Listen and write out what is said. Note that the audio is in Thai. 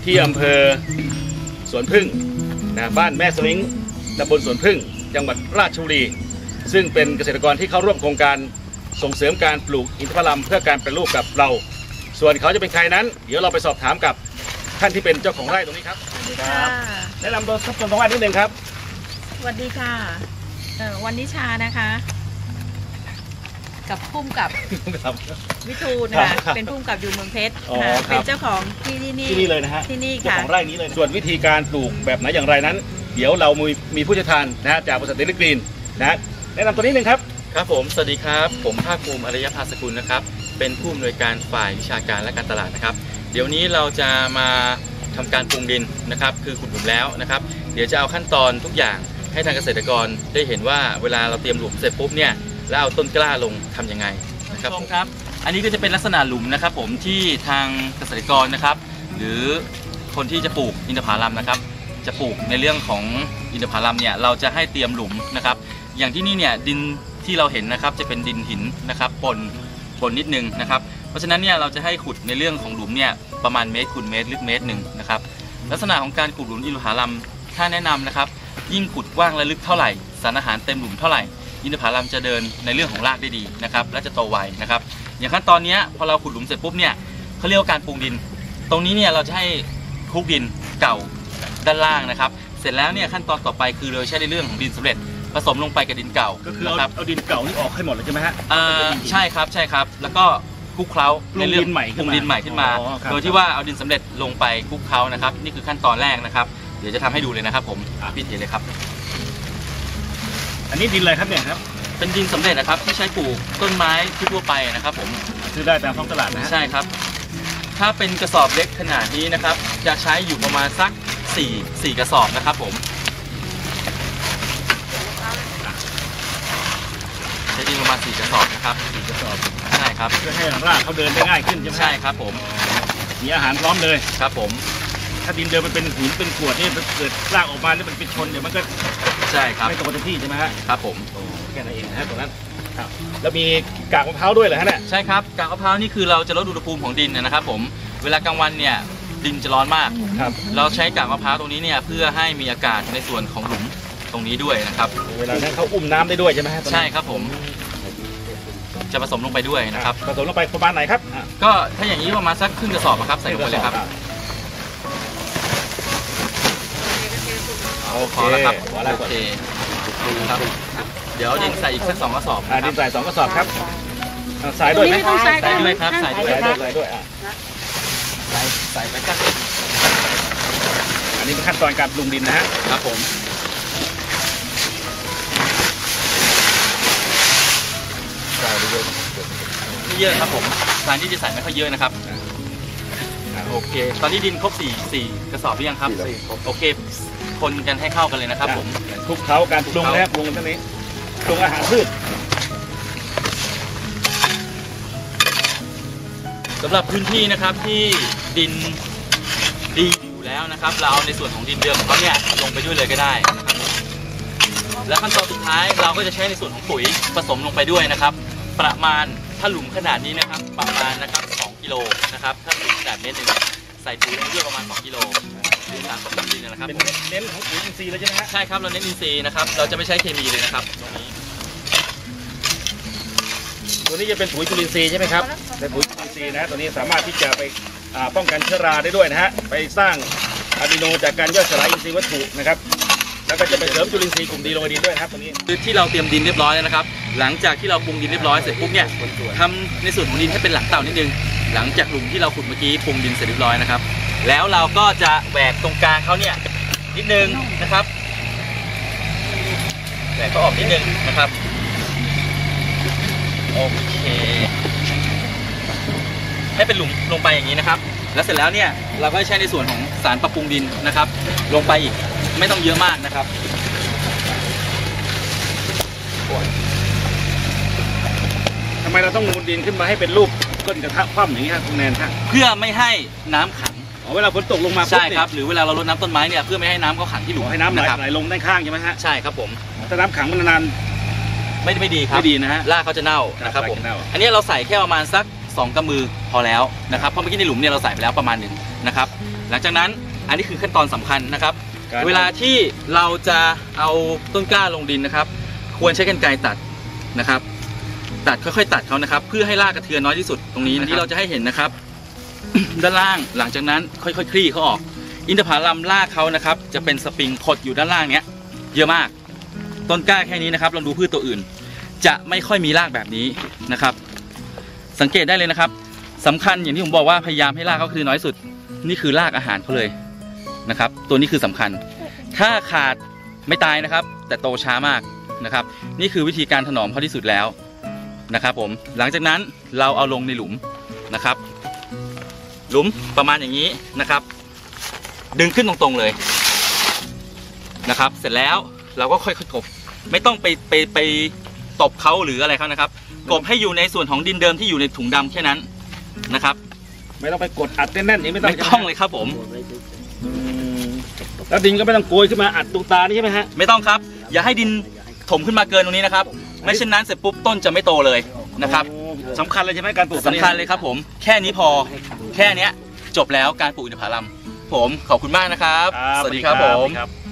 ที่อำเภอสวนพึ่งนะบ้านแม่สลิงตำบลสวนพึ่งจังหวัดราชบุรีซึ่งเป็นเกษตรกรที่เข้าร่วมโครงการส่งเสริมการปลูกอินทผลัมเพื่อการแปรรูปกับเราส่วนเขาจะเป็นใครนั้นเดี๋ยวเราไปสอบถามกับท่านที่เป็นเจ้าของไร่ตรงนี้ครับสวัสดีครับแนะนำตัวสักคนตรงไร่นิดนึงครับสวัสดีค่ะวันนิชานะคะกับพุ่มกับวิทูลนะคะเป็นพุ่มกับอยู่เมืองเพชรเป็นเจ้าของที่นี่เลยนะฮะที่นี่ค่ะเจ้าของไร่นี้เลยส่วนวิธีการปลูกแบบไหนอย่างไรนั้นเดี๋ยวเรามีผู้เชี่ยวชาญนะจากบริษัทเดลิกรีนนะแนะนำตัวนิดนึงครับครับผมสวัสดีครับผมภาคภูมิอารยภาสกุลนะครับเป็นผู้อำนวยการฝ่ายวิชาการและการตลาดนะครับเดี๋ยวนี้เราจะมาทำการปรุงดินนะครับคือขุดหลุมแล้วนะครับเดี๋ยวจะเอาขั้นตอนทุกอย่างให้ทางเกษตรกรได้เห็นว่าเวลาเราเตรียมหลุมเสร็จปุ๊บเนี่ยแล้วเอาต้นกล้าลงทํำยังไงนะครับผมครับอันนี้ก็จะเป็นลักษณะหลุมนะครับผมที่ทางเกษตรกรนะครับหรือคนที่จะปลูกอินทผลัมนะครับจะปลูกในเรื่องของอินทผลัมเนี่ยเราจะให้เตรียมหลุมนะครับอย่างที่นี่เนี่ยดินที่เราเห็นนะครับจะเป็นดินหินนะครับปนนิดนึงนะครับเพราะฉะนั้นเนี่ยเราจะให้ขุดในเรื่องของหลุมเนี่ยประมาณเมตรคูณเมตรลึกเมตรหนึ่งนะครับลักษณะของการขุดหลุมอินทผลัมถ้าแนะนำนะครับยิ่งขุดกว้างและลึกเท่าไหร่สารอาหารเต็มหลุมเท่าไหร่อินทผลัมจะเดินในเรื่องของรากได้ดีนะครับและจะโตไวนะครับอย่างขั้นตอนนี้พอเราขุดหลุมเสร็จปุ๊บเนี่ยเขาเรียกว่าการปรุงดินตรงนี้เนี่ยเราจะให้คลุกดินเก่าด้านล่างนะครับเสร็จแล้วเนี่ยขั้นตอนต่อไปคือเราใช้ในเรื่องของดินสำเร็จผสมลงไปกับดินเก่าก็คือเอาดินเก่านี่ออกให้หมดเลยใช่ไหมฮะใช่ครับแล้วก็คลุกเคล้าในเรื่องปรุงดินใหม่ขึ้นมาโดยที่ว่าเอาดินสำเร็จลงไปคลุกเคล้านะครับนี่คือขั้นตอนแรกนะครับเดี๋ยวจะทำให้ดูเลยนะครับผมพี่เทเลยครับอันนี้ดินอะไรครับเนี่ยครับเป็นดินสำเร็จนะครับที่ใช้ปลูกต้นไม้ทั่วไปนะครับผมซื้อได้ตามท้องตลาดนะใช่ครับถ้าเป็นกระสอบเล็กขนาดนี้นะครับจะใช้อยู่ประมาณสัก4กระสอบนะครับผมใช้ดินประมาณ4กระสอบนะครับ 4กระสอบใช่ครับเพื่อให้รากเขาเดินได้ง่ายขึ้นใช่ไหมใช่ครับผมมีอาหารพร้อมเลยครับผมถ้าดินเดิมมันเป็นหินเป็นกรวดนี่เกิดรากออกมาแล้วมันเป็นชนเดี๋ยวมันก็ใช่ครับไม่ตรงที่ใช่ไหมฮะครับผมแค่นั้นเองนะฮะตรงนั้นครับแล้วมีกากมะพร้าวด้วยเหรอฮะเนี่ยใช่ครับกากมะพร้าวนี่คือเราจะลดอุณหภูมิของดินนะครับผมเวลากลางวันเนี่ยดินจะร้อนมากครับเราใช้กากมะพร้าวตรงนี้เนี่ยเพื่อให้มีอากาศในส่วนของหลุมตรงนี้ด้วยนะครับเวลานั้นเขาอุ้มน้ำได้ด้วยใช่ไหมฮะใช่ครับผมจะผสมลงไปด้วยนะครับผสมลงไปประมาณไหนครับก็ถ้าอย่างนี้ประมาณสักครึ่งกระสอบครับใส่ลงไปเลยครับพอแล้วครับโอเคครับเดี๋ยวดินใส่อีกสัก2กระสอบดินใส่2กระสอบครับใส่ด้วยไหมใส่ด้วยครับใส่ด้วยใส่ไปกันอันนี้เป็นขั้นตอนการปรุงดินนะฮะครับผมใส่เยอะไม่เยอะครับผมสารที่จะใส่ไม่ค่อยเยอะนะครับโอเคตอนนี้ดินครบ4กระสอบหรือยังครับโอเคคนกันให้เข้ากันเลยนะครับผมคลุกเคล้าการปรุงแล้วปรุงท่านี้ปรุงอาหารพืชสำหรับพื้นที่นะครับที่ดินดีอยู่แล้วนะครับเราเอาในส่วนของดินเดิมของเขาเนี่ยลงไปด้วยเลยก็ได้นะครับและขั้นตอนสุดท้ายเราก็จะใช้ในส่วนของปุ๋ยผสมลงไปด้วยนะครับประมาณถ้าหลุมขนาดนี้นะครับประมาณนะครับ2 กิโลนะครับถ้าหลุมขนาดเมตรนึงใส่ปุ๋ยด้วยประมาณ2 กิโลหรือ3 กิโลนะครับเน้นของปุ๋ยอินทรีย์เลยใช่ไหมฮะใช่ครับเราเน้นอินทรีย์นะครับเราจะไม่ใช้เคมีเลยนะครับตัวนี้จะเป็นปุ๋ยจุลินทรีย์ใช่ไหมครับเป็นปุ๋ยจุลินทรีย์นะตัวนี้สามารถที่จะไปป้องกันเชื้อราได้ด้วยนะฮะไปสร้างอะมิโนจากการย่อยสลายอินทรีย์วัตถุนะครับแล้วก็จะไปเสริมจุลินทรีย์กลุ่มดีลงในดินด้วยครับตรงนี้คือที่เราเตรียมดินเรียบร้อยแล้วนะครับหลังจากที่เราปรุงดินเรียบร้อยเสร็จปุ๊บเนี่ยทำในส่วนของดินให้เป็นหลังเต่านิดนึงหลังจากหลุมที่เราขุดเมื่อกี้ปรุงดินเสร็จเรียบร้อยนะครับแล้วเราก็จะแหวกตรงกลางเขาเนี่ยนิดนึงนะครับแหวกก็ออกนิดนึงนะครับโอเคให้เป็นหลุมลงไปอย่างนี้นะครับแล้วเสร็จแล้วเนี่ยเราก็ใช้ในส่วนของสารปรับปรุงดินนะครับลงไปอีกไม่ต้องเยอะมากนะครับทำไมเราต้องนูนดินขึ้นมาให้เป็นรูปก้นกระทะคว่ำอย่างนี้ครับคุณแนนครับเพื่อไม่ให้น้ำขังเวลาฝนตกลงมาใช่ครับหรือเวลาเรารดน้ำต้นไม้เนี่ยเพื่อไม่ให้น้ำเขาขังที่หลุมให้น้ำไหลลงด้านข้างใช่ไหมฮะใช่ครับผมถ้าน้ำขังมันนานไม่ดีครับไม่ดีนะฮะรากเขาจะเน่านะครับผมอันนี้เราใส่แค่ประมาณสัก2 กำมือพอแล้วนะครับเพราะเมื่อกี้ในหลุมเนี่ยเราใส่ไปแล้วประมาณ1นะครับหลังจากนั้นอันนี้คือขั้นตอนสำคัญนะครับการเวลาที่เราจะเอาต้นกล้าลงดินนะครับ ควรใช้กรรไกรตัดนะครับตัดค่อยๆตัดเขานะครับเพื่อให้รากกระเทือนน้อยที่สุดตรงนี้ที่เราจะให้เห็นนะครับ ด้านล่างหลังจากนั้นค่อยๆคลี่เขาออกอินทผลัมรากเขานะครับจะเป็นสปริงขดอยู่ด้านล่างเนี้ยเยอะมากต้นกล้าแค่นี้นะครับลองดูพืชตัวอื่น จะไม่ค่อยมีรากแบบนี้นะครับสังเกตได้เลยนะครับสำคัญอย่างที่ผมบอกว่าพยายามให้รากเขาคือน้อยสุดนี่คือรากอาหารเขาเลยนะครับตัวนี้คือสำคัญถ้าขาดไม่ตายนะครับแต่โตช้ามากนะครับนี่คือวิธีการถนอมเขาที่สุดแล้วนะครับผมหลังจากนั้นเราเอาลงในหลุมนะครับหลุมประมาณอย่างนี้นะครับดึงขึ้นตรงๆเลยนะครับเสร็จแล้วเราก็ค่อยๆกบไม่ต้องไปตบเขาหรืออะไรเขานะครับกบให้อยู่ในส่วนของดินเดิมที่อยู่ในถุงดำแค่นั้นนะครับไม่ต้องไปกดอัดแน่นๆอย่างนี้ไม่ต้องเลยครับผมแล้วดินก็ไม่ต้องโกยขึ้นมาอัดตรงตานี่ใช่ไหมฮะไม่ต้องครับอย่าให้ดินถมขึ้นมาเกินตรงนี้นะครับไม่เช่นนั้นเสร็จปุ๊บต้นจะไม่โตเลยนะครับสำคัญเลยใช่ไหมการปลูกสำคัญเลยครับผมแค่นี้พอแค่เนี้ยจบแล้วการปลูกอินทผลัมผมขอบคุณมากนะครับ สวัสดีครับผม